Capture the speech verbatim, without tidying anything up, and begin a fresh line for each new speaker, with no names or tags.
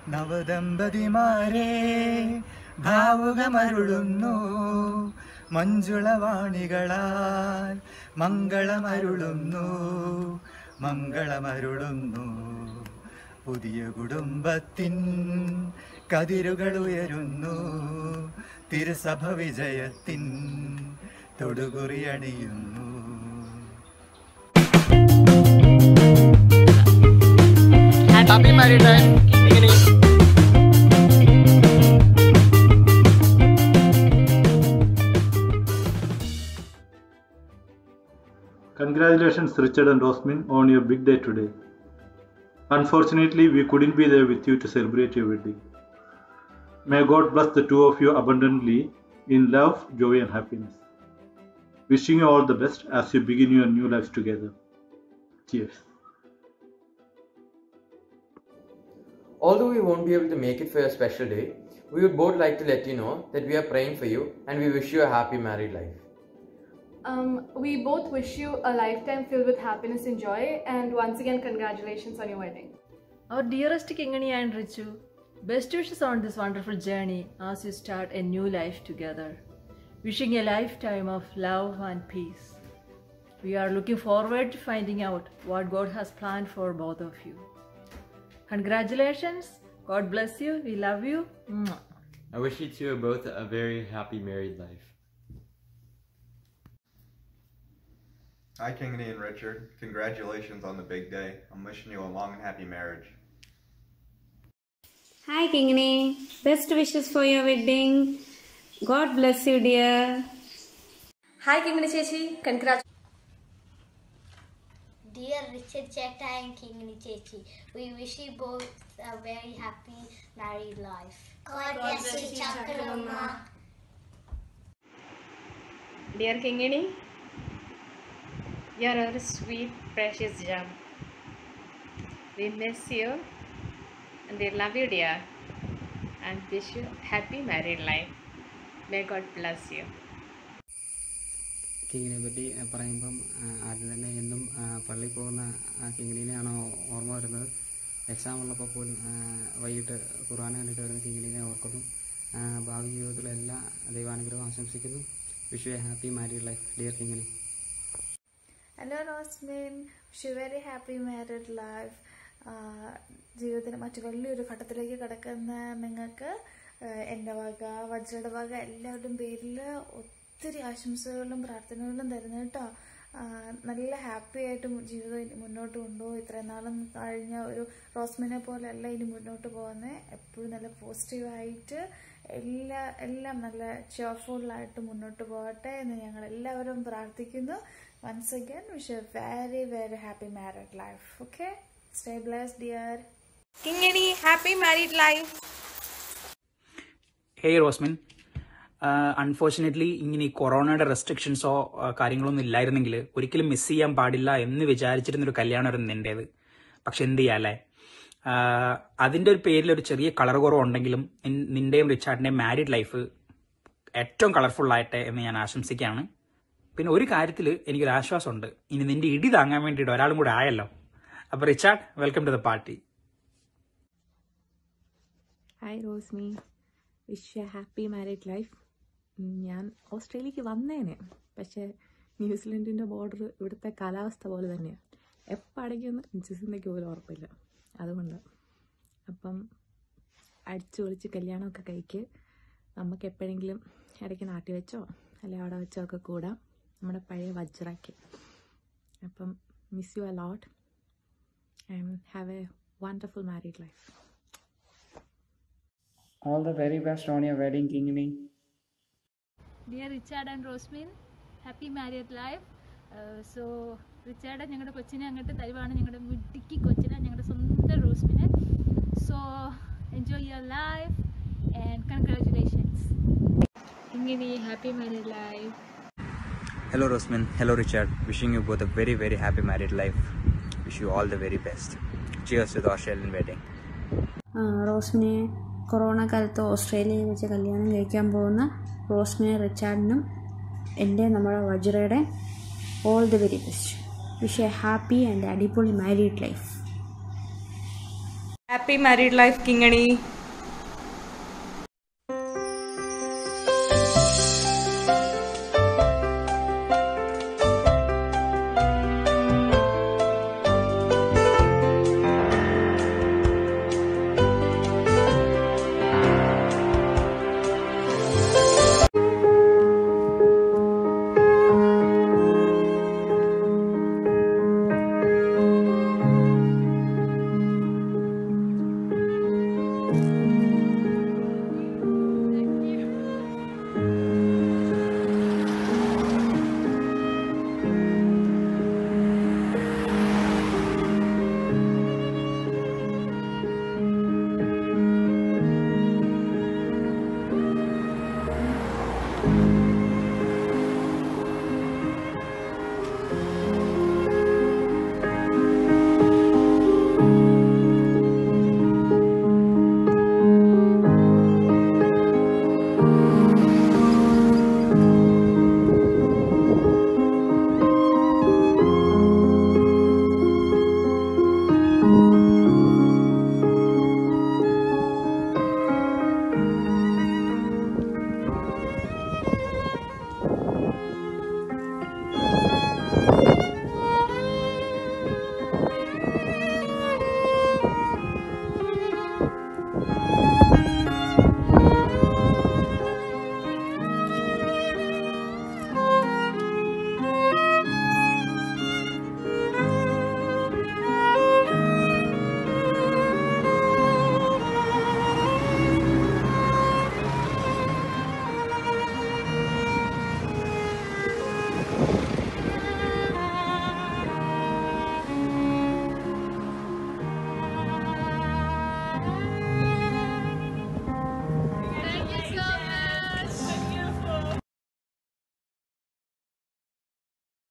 നവദമ്പതിമാരെ ഭാവുകമരുളുന്നു മഞ്ജുളവാണികളാൽ മംഗളമരുളുന്നു മംഗളമരുളുന്നു പുതിയ കുടുംബത്തിൻ കതിരുകൾ ഉയരുന്നു തിരുസഭ വിജയത്തിൻ തൊടുകുറിയണിയുന്നു. Happy married life.
Congratulations Richard and Rosmin on your big day today. Unfortunately, we couldn't be there with you to celebrate your wedding. May God bless the two of you abundantly in love, joy and happiness. Wishing you all the best as you begin your new lives together. Cheers.
Although we won't be able to make it for your special day, we would both like to let you know that we are praying for you and we wish you a happy married life.
Um, we both wish you a lifetime filled with happiness and joy, and once again congratulations on your wedding.
Our dearest Kingani and Richu, best wishes on this wonderful journey as you start a new life together. Wishing a lifetime of love and peace. We are looking forward to finding out what God has planned for both of you. Congratulations. God bless you. We love you. Mwah.
I wish you two both a very happy married life.
Hi Kingany and Richard. Congratulations on the big day. I'm wishing you a long and happy marriage.
Hi Kingany. Best wishes for your wedding. God bless you dear.
Hi Kingani Chechi, congratulations.
Dear Richard Chetta and Kingani Chechi, we wish you both a very happy married life. God bless you, Chakramma.
Dear Kingani, you are our sweet, precious gem. We miss you and we love you, dear, and wish you happy married life. May God bless you.
കിങ്ങിനെ പറ്റി പറയുമ്പം ആദ്യം തന്നെ എന്നും പള്ളിയിൽ പോകുന്ന കിങ്ങിനെയാണോ ഓർമ്മ വരുന്നത്. Exam ഉള്ളപ്പോൾ പോലും വൈകിട്ട് ഖുർആൻ കണ്ടിട്ട് വരുന്ന കിങ്ങിനെ ഓർക്കുന്നു. ഭാവി ജീവിതത്തിലെ എല്ലാ ദൈവാനുഗ്രഹവും ആശംസിക്കുന്നു. Wish you a happy married life dear കിങ്ങിനെ.
Hello Rosmin, wish you very happy married life. ജീവിതത്തിന് മറ്റു വലിയൊരു ഘട്ടത്തിലേക്ക് കിടക്കുന്ന നിങ്ങൾക്ക് എൻ്റെ വക വജ്രയുടെ വക എല്ലാവരുടെയും പേരിൽ ഒത്തിരി ആശംസകളും പ്രാർത്ഥനകളും തരുന്നു കേട്ടോ. നല്ല ഹാപ്പി ആയിട്ട് ജീവിതം മുന്നോട്ട് കൊണ്ടുപോകും. ഇത്രയും നാളും കഴിഞ്ഞ ഒരു റോസ്മിനെ പോലെയല്ല ഇനി മുന്നോട്ട് പോകുന്നത്. എപ്പോഴും നല്ല പോസിറ്റീവായിട്ട് എല്ലാ എല്ലാം നല്ല ചെയർഫുള്ളായിട്ട് മുന്നോട്ട് പോകട്ടെ എന്ന് ഞങ്ങൾ എല്ലാവരും പ്രാർത്ഥിക്കുന്നു. Once again wish a very very happy married life. Okay, stay blessed dear.
Kingini, happy married life.
Hey Rosmin, unfortunately ഇങ്ങനെ ഈ കൊറോണയുടെ റെസ്ട്രിക്ഷൻസോ കാര്യങ്ങളൊന്നും ഇല്ലായിരുന്നെങ്കിൽ ഒരിക്കലും മിസ് ചെയ്യാൻ പാടില്ല എന്ന് വിചാരിച്ചിരുന്നൊരു കല്യാണമായിരുന്നു നിൻ്റേത്. പക്ഷെ എന്ത് ചെയ്യാല്ലേ, അതിൻ്റെ ഒരു പേരിൽ ഒരു ചെറിയ കളർ കുറവുണ്ടെങ്കിലും നിൻ്റെയും റിച്ചാർഡിൻ്റെയും മാരീഡ് ലൈഫ് ഏറ്റവും കളർഫുൾ ആയിട്ടെ എന്ന് ഞാൻ ആശംസിക്കുകയാണ്. പിന്നെ ഒരു കാര്യത്തിൽ എനിക്കൊരു ആശ്വാസമുണ്ട്, ഇനി നിന്റെ ഇടി താങ്ങാൻ വേണ്ടിയിട്ട് ഒരാളും കൂടെ ആയല്ലോ. അപ്പോൾ Richard, welcome to the party.
Hi Rosmi, wish a happy married life. ഞാൻ ഓസ്ട്രേലിയക്ക് വന്നേനെ, പക്ഷേ ന്യൂസിലൻഡിൻ്റെ ബോർഡർ ഇവിടുത്തെ കാലാവസ്ഥ പോലെ തന്നെയാണ്. എപ്പോൾ അടയ്ക്കുമെന്ന് ഇഞ്ചസിൻ്റെക്ക് പോലും ഉറപ്പില്ല. അതുകൊണ്ട് അപ്പം അടിച്ചു പൊളിച്ച് കല്യാണമൊക്കെ കഴിക്ക്. നമുക്ക് എപ്പോഴെങ്കിലും ഇടയ്ക്ക് നാട്ടി വെച്ചോ അല്ലെങ്കിൽ അവിടെ വെച്ചോ ഒക്കെ കൂടാം, നമ്മുടെ പഴയ വജ്രയ്ക്ക്. അപ്പം miss you a lot and have a wonderful married life.
All the very best on your wedding, Kingany.
Dear Richard and Rosmin, happy married life. Uh, so Richard ഞങ്ങളുടെ കൊച്ചിനെ അങ്ങോട്ട് തരുവാണ്, ഞങ്ങളുടെ മുട്ടിക്ക് കൊച്ചിനെ, ഞങ്ങളുടെ സ്വന്തം റോസ്മിനെ. So enjoy your life and congratulations. Kingany, happy married life.
Hello Rosmin, hello Richard. Wishing you both a very very happy married life. Wish you all the very best. Cheers to the Australian wedding.
റോസ്മിനെ corona കാലത്ത് ഓസ്ട്രേലിയയിൽ വെച്ച് കല്യാണം കഴിക്കാൻ പോകുന്ന റോസ്മിനെ റിച്ചാർഡിനും എൻ്റെ നമ്മുടെ വജ്രയുടെ all the very best. Wish a happy and അടിപൊളി married life.
Happy married life, Kingani.